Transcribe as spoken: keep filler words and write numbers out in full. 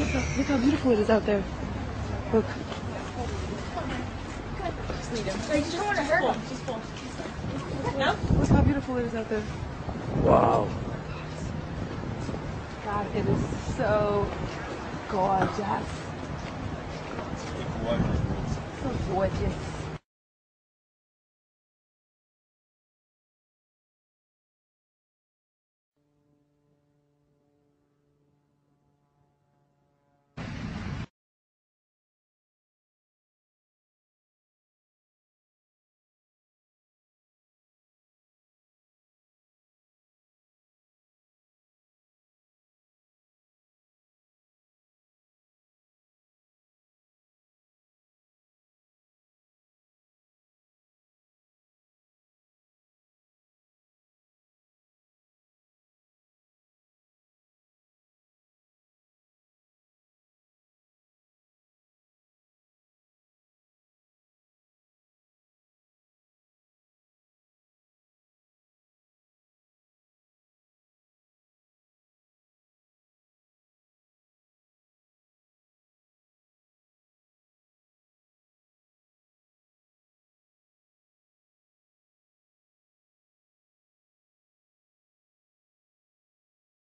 look how, look how beautiful it is out there. Look. Just lead him. I just don't want to hurt him. Just pull. No? Look how beautiful it is out there. Wow. God, it is so gorgeous. So gorgeous.